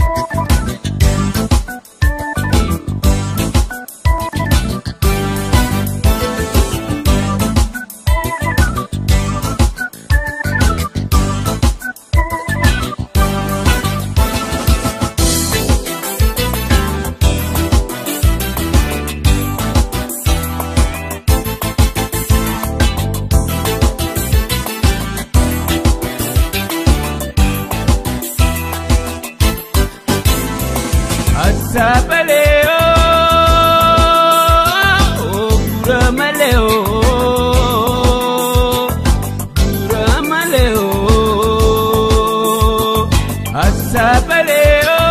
Sabaleo, Buramaleo, Buramaleo, Sabaleo,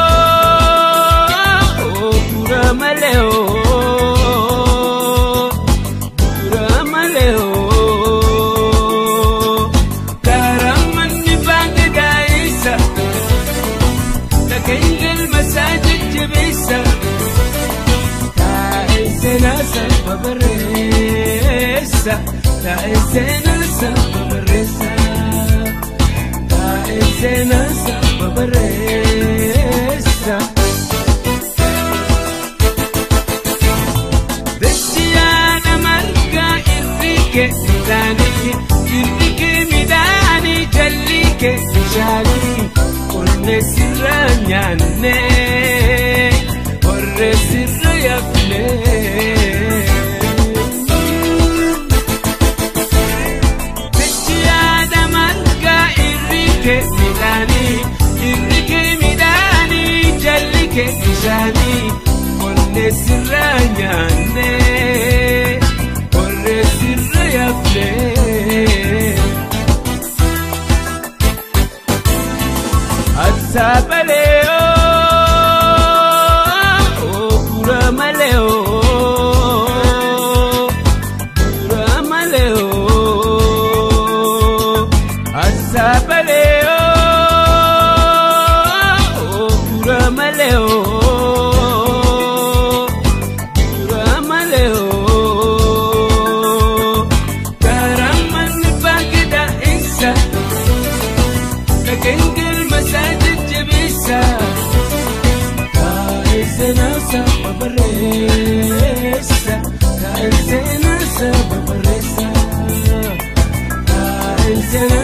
Buramaleo, Buramaleo, Karaman ni Bangladesh, Takayil Masajid Jibisa, Taizena Sababaresa, Taizena Sababaresa, Taizena Sababaresa. Desiana Marga Enrique Midani Jallike Shali Orne Siranyane Orre Sirayafle Desiana Marga Enrique Midani Jallike Shali Orne Siranyane Orre Sirayafle Sabaleo, Buramaleo, Buramaleo, Sabaleo, Buramaleo, Buramaleo, Karaman Bagda Isa, Takengil Masajid Jibisa, Taizena Sababaresa, Taizena Sababaresa, Taizena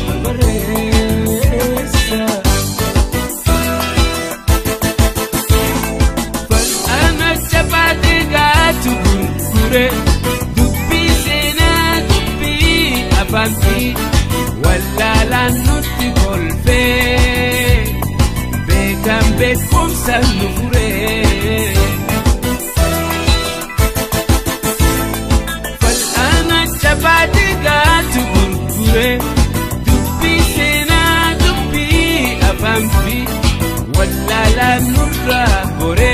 Sababaresa. Fal'ana Chapati Gatu Gure, Dubbi Sena Dubbi Abanti, Wallala Nutti Golfe. Gambe kumsa nufure Fal'ana Chapati Gatu Gure Dubbi Sena Dubbi Abambi Wallala Nurra Gore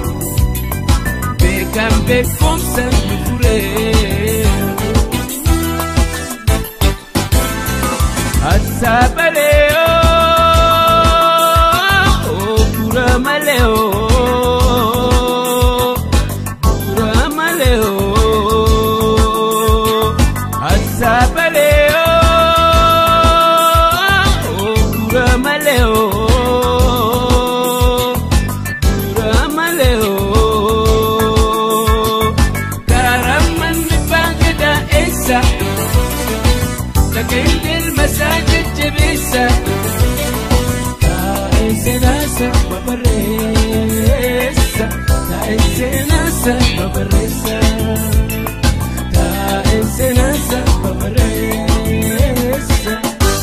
Gambe kumsa nufure Sabaleo, Buramaleo, Buramaleo, Sabaleo, Buramaleo, Buramaleo, Karaman Bagda Esa, Takayil Masajid Jibisa, Taizena Sababaresa, Taizena Sababaresa, Taizena Sababaresa.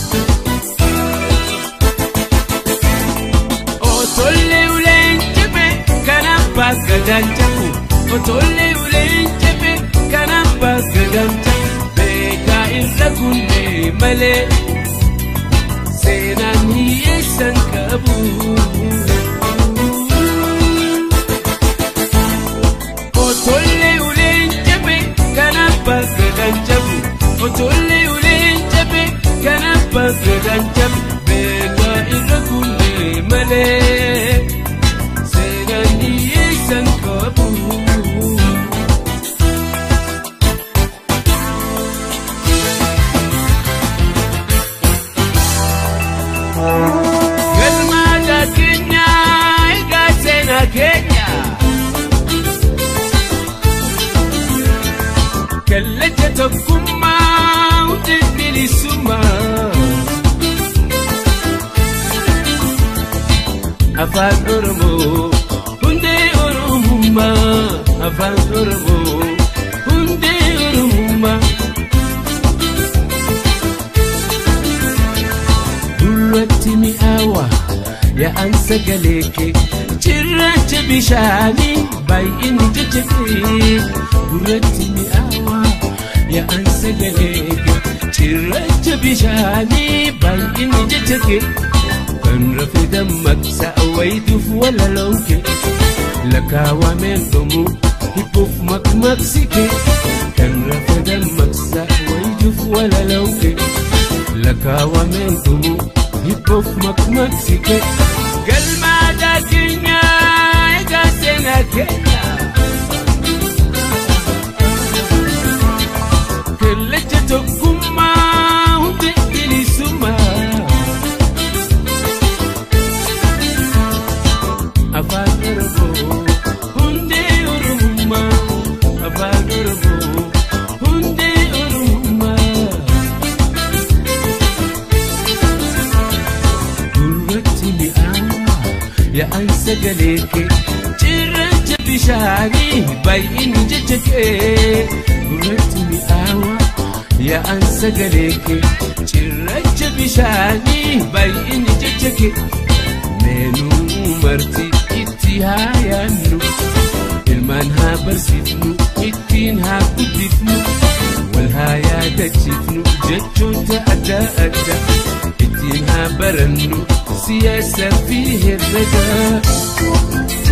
Otolle ulenjebe kanapa gadanjaku, Otolle ulenjebe kanapa gadanjaku. Beka irragunne male, Senan hiyesan kabu. Otolle ulenjebe kanapa gadanjaku, Otolle ulenjebe kanapa gadanjaku. Beka irragunne male, Senan hiyesan kabu. afaan Oromoo hundee Oromummaa afaan Oromoo hundee Oromummaa duratti mi'aawa yaa'an sagalee kee cirracha bishaanii baay'inni jajjabee duratti mi'aawa yaa'an sagalee kee cirracha bishaanii baay'inni jajjabee kan rafe dammaqsa wayituuf walalonke lakaawaameen dhumuu hiphuuf maqmaqsike kan rafe dammaqsa wayituuf walalonke lakaawaameen dhumuu hiphuuf maqmaqsike galmaadaa keenya egaa seenaa keenya kallacha tokkummaa hundi bilisummaa afaan Oromoo hundee Oromummaa afaan Oromoo hundee Oromummaa duratti mi'aawa yaa'an sagalee kee cirracha bishaanii baay'inni jajjabee duratti mi'aawa yaa'an sagalee kee cirracha bishaanii baay'inni jajjabee meenuu marti itti haa yaannu ilmaan haa barsiifnu ittiin haa guddifnu wal haa yaadachiifnu jechoota adda addaa ittiin haa barannu siyaasa fi herrega.